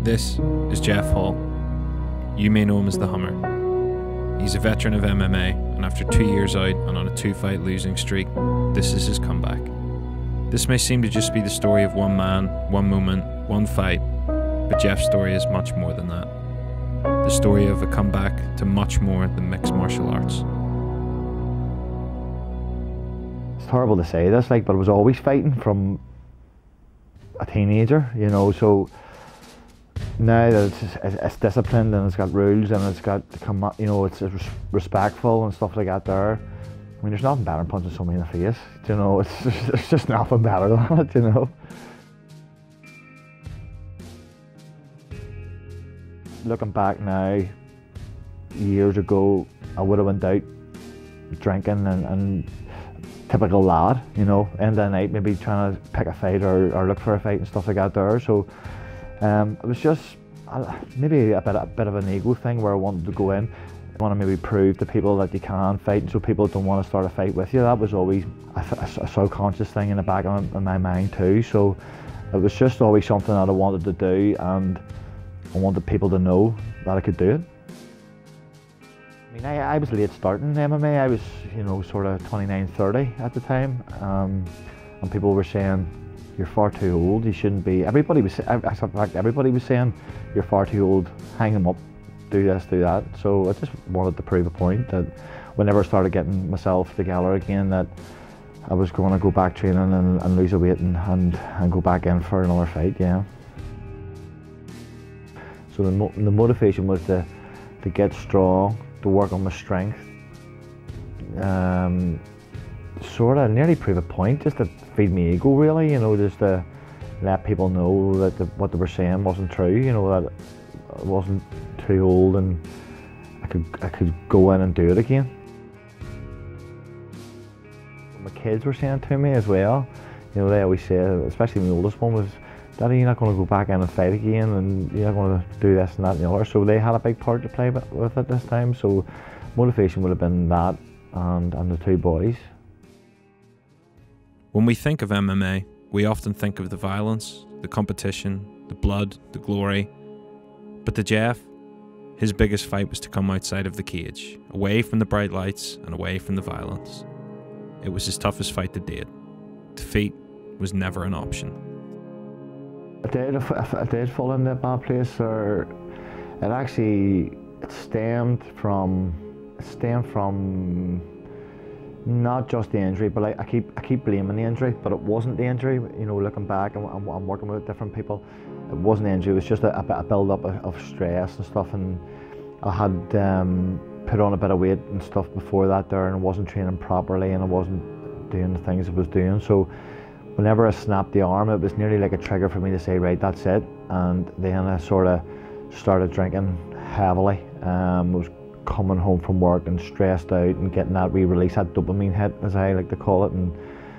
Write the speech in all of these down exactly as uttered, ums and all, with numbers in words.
This is Geoff Hall. You may know him as the Hummer. He's a veteran of M M A, and after two years out and on a two-fight losing streak, this is his comeback. This may seem to just be the story of one man, one moment, one fight, but Geoff's story is much more than that. The story of a comeback to much more than mixed martial arts. It's horrible to say this, like, but I was always fighting from a teenager, you know, so now that it's, it's, it's disciplined and it's got rules and it's got, you know, it's respectful and stuff like that there. I mean, there's nothing better than punching somebody in the face, you know, it's just, there's just nothing better than it, you know. Looking back now, years ago, I would have went out drinking and, and typical lad, you know, end of the night maybe trying to pick a fight or, or look for a fight and stuff like that there. So um, it was just uh, maybe a bit, a bit of an ego thing where I wanted to go in. I want to maybe prove to people that you can fight, and so people don't want to start a fight with you. That was always a, a, a subconscious thing in the back of my, in my mind too. So it was just always something that I wanted to do, and I wanted people to know that I could do it. I mean, I, I was late starting in M M A. I was, you know, sort of twenty-nine, thirty at the time, um, and people were saying, "You're far too old. You shouldn't be." Everybody was, in fact, everybody was saying, "You're far too old. Hang them up. Do this, do that." So I just wanted to prove a point that whenever I started getting myself together again, that I was going to go back training and, and lose a weight and, and and go back in for another fight. Yeah. So the, mo the motivation was to, to get strong, to work on my strength, um, sort of nearly prove a point, just to feed me ego really, you know, just to let people know that the, what they were saying wasn't true, you know, that I wasn't too old and I could, I could go in and do it again. My kids were saying to me as well, you know, they always say, especially my oldest one was, "Daddy, you're not going to go back in and fight again, and you're not going to do this and that and the other." So they had a big part to play with it this time. So motivation would have been that and, and the two boys. When we think of M M A, we often think of the violence, the competition, the blood, the glory. But to Geoff, his biggest fight was to come outside of the cage, away from the bright lights and away from the violence. It was his toughest fight to date. Defeat was never an option. I did, I did fall into a bad place, or it actually it stemmed from it stemmed from not just the injury, but I, I keep I keep blaming the injury, but it wasn't the injury. You know, looking back, and I'm, I'm working with different people, it wasn't the injury. It was just a, a build up of, of stress and stuff, and I had um, put on a bit of weight and stuff before that there, and I wasn't training properly, and I wasn't doing the things I was doing. So whenever I snapped the arm, it was nearly like a trigger for me to say, right, that's it. And then I sort of started drinking heavily. Um, I was coming home from work and stressed out and getting that re-release, that dopamine hit, as I like to call it, and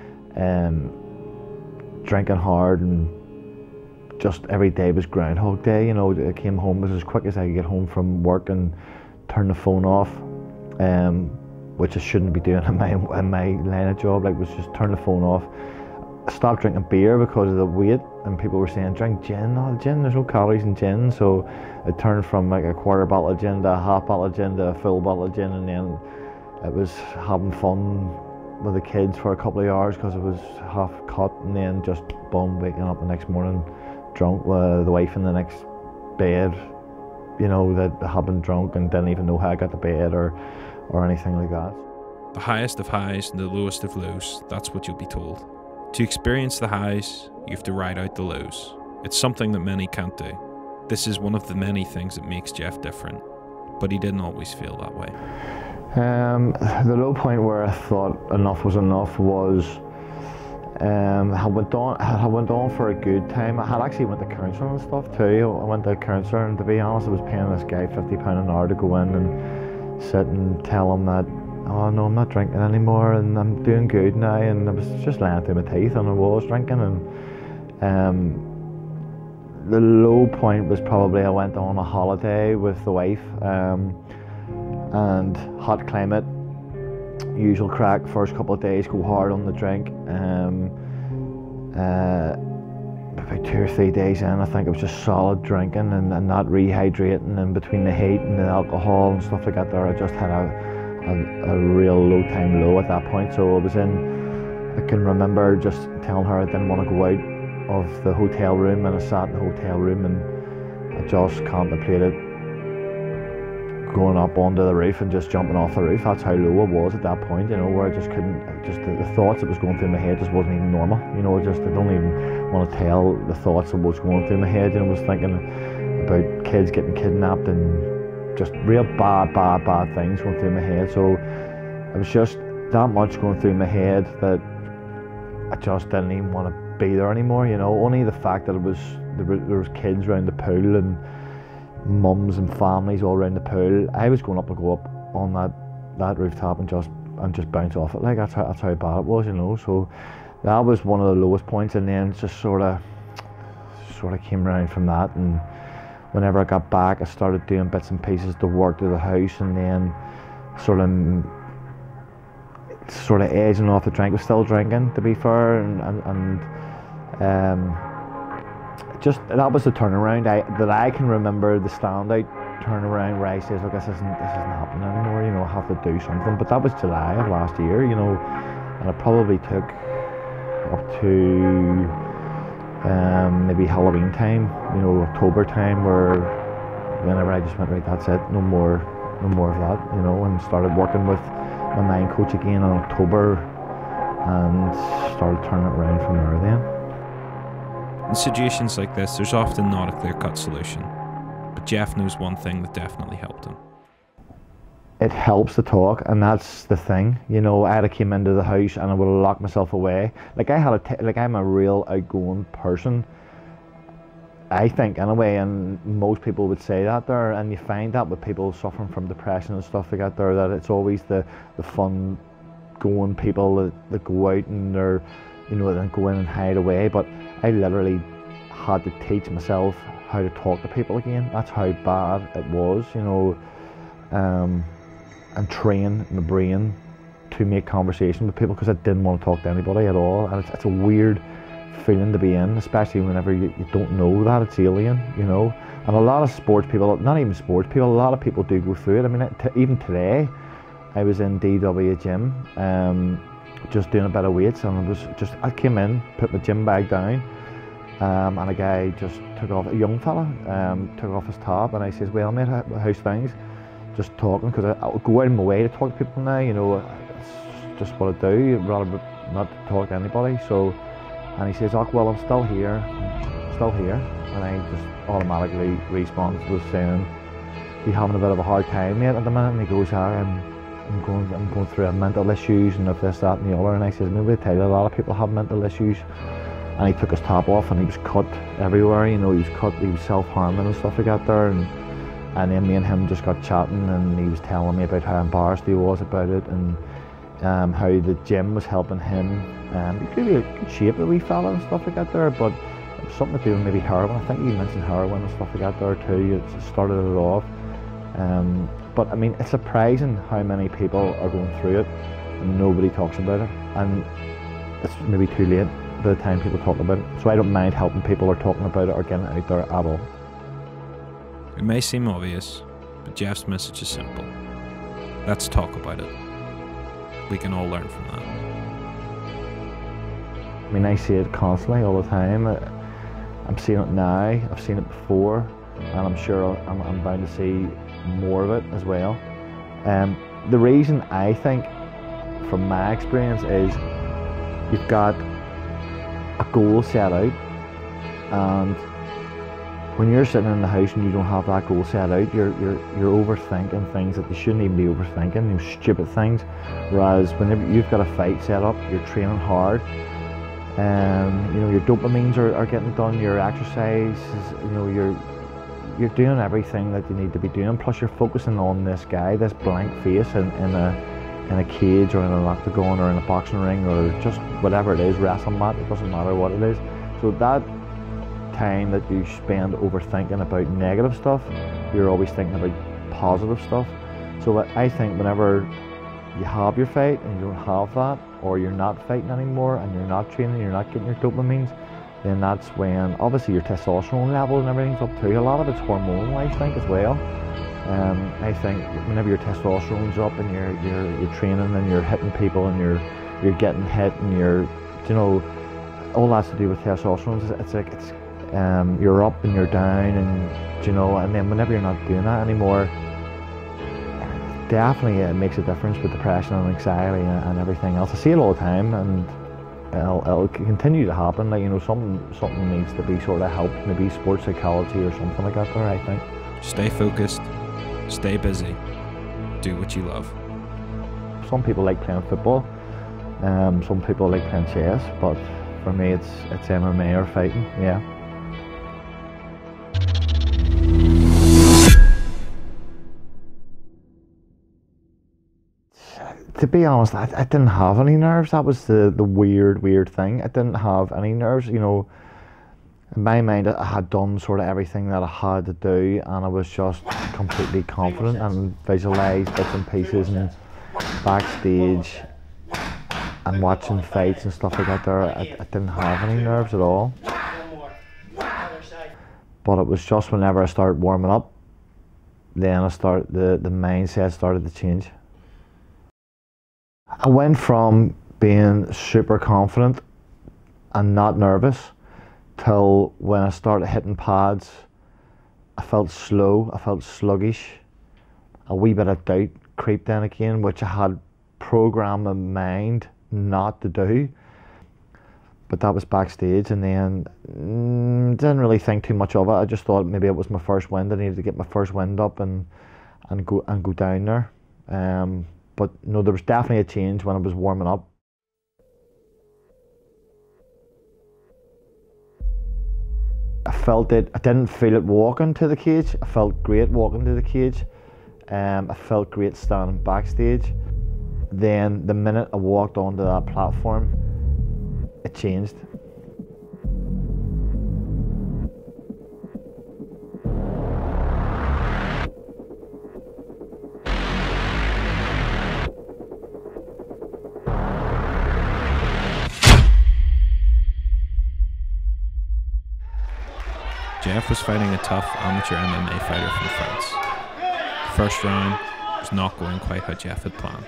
um, drinking hard, and just every day was Groundhog Day. You know, I came home, it was as quick as I could get home from work and turn the phone off, um, which I shouldn't be doing in my, in my line of job, like was just turn the phone off. I stopped drinking beer because of the weight, and people were saying, "Drink gin." No, gin, there's no calories in gin. So it turned from like a quarter bottle of gin to a half bottle of gin to a full bottle of gin, and then it was having fun with the kids for a couple of hours because it was half cut, and then just boom, waking up the next morning drunk with the wife in the next bed, you know, that had been drunk and didn't even know how I got to bed or, or anything like that. The highest of highs and the lowest of lows, that's what you'll be told. To experience the highs, you have to ride out the lows. It's something that many can't do. This is one of the many things that makes Geoff different, but he didn't always feel that way. Um, the low point where I thought enough was enough was um, I went on. I went on for a good time. I had actually went to counselling and stuff too. I went to a counsellor, and to be honest, I was paying this guy fifty pounds an hour to go in and sit and tell him that, "Oh no, I'm not drinking anymore, and I'm doing good now." And I was just lying through my teeth, and I was drinking. And um, the low point was probably I went on a holiday with the wife, um, and hot climate, usual crack. First couple of days, go hard on the drink. Um, uh, about two or three days in, I think it was just solid drinking and, and not rehydrating, and between the heat and the alcohol and stuff like that there, I just had a, a, a real low time low at that point. So I was in, I can remember just telling her I didn't want to go out of the hotel room, and I sat in the hotel room and I just contemplated going up onto the roof and just jumping off the roof. That's how low I was at that point, you know, where I just couldn't, just the, the thoughts that was going through my head just wasn't even normal, you know. Just, I don't even want to tell the thoughts of what's going through my head, you know. I was thinking about kids getting kidnapped and just real bad, bad, bad things going through my head. So it was just that much going through my head that I just didn't even want to be there anymore, you know. Only the fact that it was, there, were, there was kids around the pool and mums and families all around the pool. I was going up to go up on that, that rooftop and just and just bounce off it. Like, that's how, that's how bad it was, you know. So that was one of the lowest points, and then just sort of sort of came around from that. And whenever I got back, I started doing bits and pieces to work to the house, and then sort of sort of edging off the drink. I was still drinking, to be fair, and and, and um just that was the turnaround I, that I can remember, the standout turnaround where I says, look, this isn't this isn't happening anymore, you know, I have to do something. But that was July of last year, you know, and it probably took up to um, maybe Halloween time, you know, October time, where whenever I just went, right, that's it, no more, no more of that, you know, and started working with my mind coach again in October, and started turning it around from there then. In situations like this, there's often not a clear-cut solution, but Geoff knows one thing that definitely helped him. It helps to talk, and that's the thing, you know. I'd have came into the house and I would have locked myself away. Like I had a, t like I'm a real outgoing person, I think, anyway, and most people would say that there, and you find that with people suffering from depression and stuff like that there, that it's always the, the fun going people that, that go out and they're, you know, then go in and hide away. But I literally had to teach myself how to talk to people again. That's how bad it was, you know, um, and train my brain to make conversation with people, because I didn't want to talk to anybody at all. And it's, it's a weird feeling to be in, especially whenever you, you don't know that it's alien, you know. And a lot of sports people, not even sports people, a lot of people do go through it. I mean, it, t even today, I was in D W gym, um, just doing a bit of weights, and I was just, I came in, put my gym bag down, um, and a guy just took off, a young fella, um, took off his top, and I says, well mate, how's things? Just talking, because I, I'll go out of my way to talk to people now, you know, it's just what I do, rather not to talk to anybody. So, and he says, oh well, I'm still here, I'm still here, and I just automatically responded with saying, you having a bit of a hard time mate at the minute? And he goes, ah, I'm I'm going, I'm going through mental issues and if this, that and the other. And I says, maybe I tell you, a lot of people have mental issues. And he took his top off and he was cut everywhere, you know, he was cut, he was self-harming and stuff like that there. And, and then me and him just got chatting, and he was telling me about how embarrassed he was about it, and um, how the gym was helping him. Um, he's really a good shape, a wee fella and stuff like that there, but it was something to do with maybe heroin. I think he mentioned heroin and stuff like that there too. It started it off. Um, But I mean, it's surprising how many people are going through it and nobody talks about it, and it's maybe too late by the time people talk about it. So I don't mind helping people or talking about it or getting it out there at all. It may seem obvious, but Geoff's message is simple. Let's talk about it. We can all learn from that. I mean, I see it constantly, all the time. I'm seeing it now, I've seen it before, and I'm sure I'm, I'm bound to see more of it as well. Um, the reason I think, from my experience, is you've got a goal set out, and when you're sitting in the house and you don't have that goal set out, you're you're you're overthinking things that you shouldn't even be overthinking, you know, stupid things. Whereas whenever you've got a fight set up, you're training hard, and um, you know, your dopamines are, are getting done, your exercise is, you know, you're you're doing everything that you need to be doing, plus you're focusing on this guy, this blank face in, in a in a cage or in an octagon or in a boxing ring or just whatever it is, wrestling mat, it doesn't matter what it is. So that time that you spend overthinking about negative stuff, you're always thinking about positive stuff. So I think whenever you have your fight and you don't have that, or you're not fighting anymore and you're not training, you're not getting your dopamines, then that's when obviously your testosterone level and everything's up too. A lot of it's hormonal, I think, as well. Um, I think whenever your testosterone's up and you're you're you're training and you're hitting people and you're you're getting hit and you're, you know, all that's to do with testosterone. It's, it's like it's um, you're up and you're down, and you know, and then whenever you're not doing that anymore, definitely it makes a difference with depression and anxiety and, and everything else. I see it all the time, and it'll, it'll continue to happen. Like, you know, something something needs to be sort of helped, maybe sports psychology or something like that there, I think. Stay focused, stay busy, do what you love. Some people like playing football, um, some people like playing chess, but for me it's it's M M A or fighting, yeah. To be honest, I, I didn't have any nerves. That was the, the weird, weird thing. I didn't have any nerves. You know, in my mind, I had done sort of everything that I had to do, and I was just completely confident and visualised bits and pieces and backstage and watching fights and stuff like that there. I, I didn't have any nerves at all. But it was just whenever I started warming up, then I start the, the mindset started to change. I went from being super confident and not nervous till when I started hitting pads, I felt slow, I felt sluggish, a wee bit of doubt creeped in again, which I had programmed my mind not to do. But that was backstage, and then mm, didn't really think too much of it. I just thought maybe it was my first wind. I needed to get my first wind up and and go and go down there. Um, But no, there was definitely a change when I was warming up. I felt it, I didn't feel it walking to the cage. I felt great walking to the cage. Um, I felt great standing backstage. Then the minute I walked onto that platform, it changed. Geoff was fighting a tough amateur M M A fighter from France. The first round was not going quite how Geoff had planned.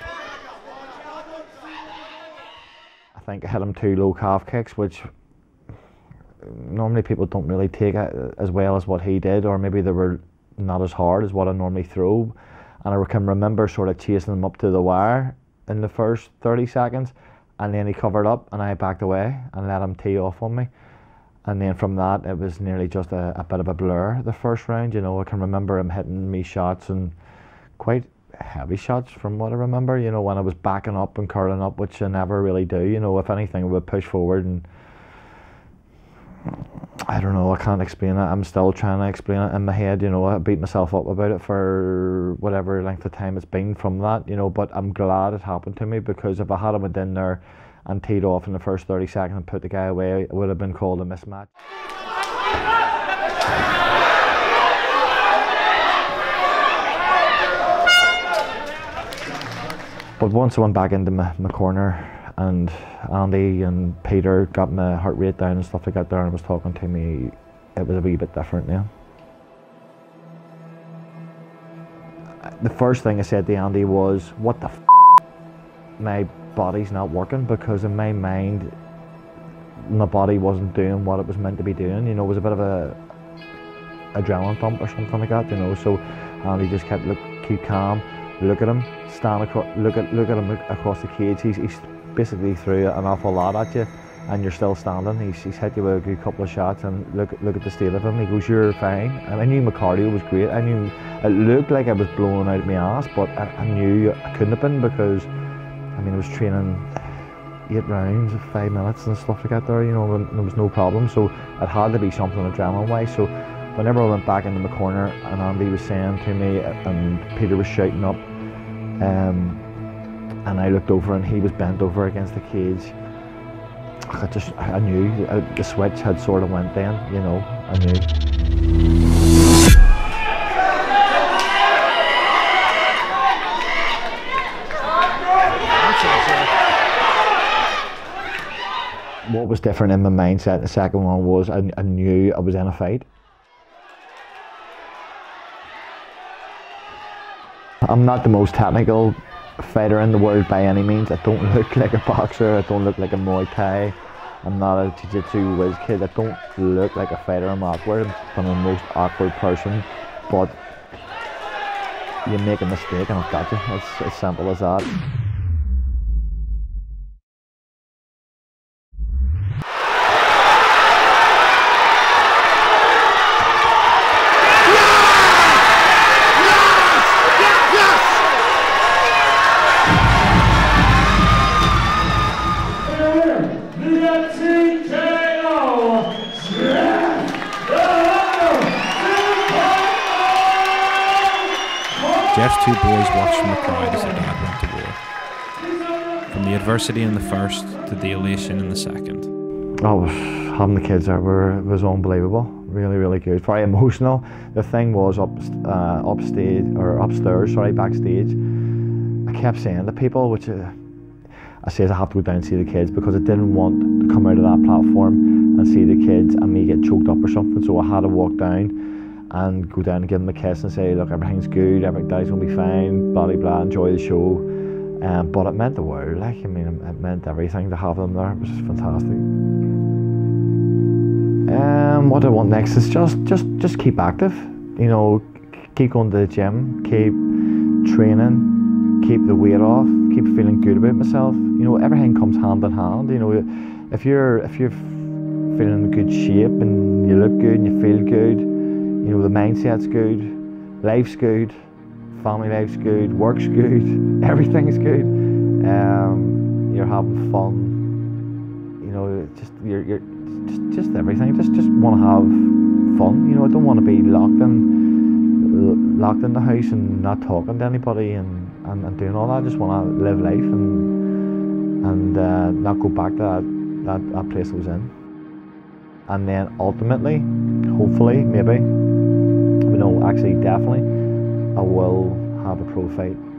I think I hit him two low calf kicks, which normally people don't really take it as well as what he did, or maybe they were not as hard as what I normally throw. And I can remember sort of chasing him up to the wire in the first thirty seconds, and then he covered up and I backed away and let him tee off on me. And then from that, it was nearly just a, a bit of a blur the first round. You know, I can remember him hitting me shots, and quite heavy shots from what I remember, you know, when I was backing up and curling up, which I never really do. You know, if anything, I would push forward, and I don't know, I can't explain it. I'm still trying to explain it in my head, you know. I beat myself up about it for whatever length of time it's been from that, you know, but I'm glad it happened to me, because if I had went in there and teed off in the first thirty seconds and put the guy away, it would have been called a mismatch. But once I went back into my, my corner, and Andy and Peter got my heart rate down and stuff like that there, and was talking to me, it was a wee bit different now. The first thing I said to Andy was, what the f***? My body's not working, because in my mind, my body wasn't doing what it was meant to be doing. You know, it was a bit of a adrenaline pump or something like that, you know. So Andy just kept, look, keep calm, look at him, stand across, look at look at him across the cage. He's, he's basically threw an awful lot at you, and you're still standing. He's, he's hit you with a good couple of shots, and look look at the state of him. He goes, you're fine. And I knew my cardio was great. I knew it looked like I was blowing out my ass, but I, I knew I couldn't have been, because I mean, I was training eight rounds of five minutes and stuff like that there, you know, and there was no problem. So it had to be something adrenaline-wise. So whenever I went back into my corner and Andy was saying to me, and Peter was shouting up, um, and I looked over and he was bent over against the cage, I just, I knew the switch had sort of went then, you know, I knew. What was was different in my mindset. The second one was I, I knew I was in a fight. I'm not the most technical fighter in the world by any means. I don't look like a boxer, I don't look like a Muay Thai. I'm not a jiu-jitsu whiz kid. I don't look like a fighter. I'm awkward. I'm the most awkward person. But you make a mistake and I've got you. It's as simple as that. Geoff's two boys watched from the crowd as their dad went to war. From the adversity in the first to the elation in the second. Oh, having the kids there were, was unbelievable. Really, really good. Very emotional. The thing was up, uh, upstage or upstairs, sorry, backstage. I kept saying to people, which uh, I says I have to go down and see the kids because I didn't want to come out of that platform and see the kids and me get choked up or something. So I had to walk down and go down and give them a kiss and say, look, everything's good, everything's gonna be fine, blah, blah, blah, enjoy the show. Um, but it meant the world, like, I mean, it meant everything to have them there. It was fantastic. Um, what I want next is just, just, just keep active. You know, keep going to the gym, keep training, keep the weight off, keep feeling good about myself. You know, everything comes hand in hand. You know, if you're, if you're feeling in good shape and you look good and you feel good, you know, the mindset's good, life's good, family life's good, work's good, everything's good. Um, you're having fun. You know, just you're, you're just, just everything. Just, just want to have fun. You know, I don't want to be locked in, locked in the house and not talking to anybody and, and, and doing all that. I just want to live life and and uh, not go back to that, that that place I was in. And then ultimately, hopefully, maybe. No, actually, definitely, I will have a pro fight.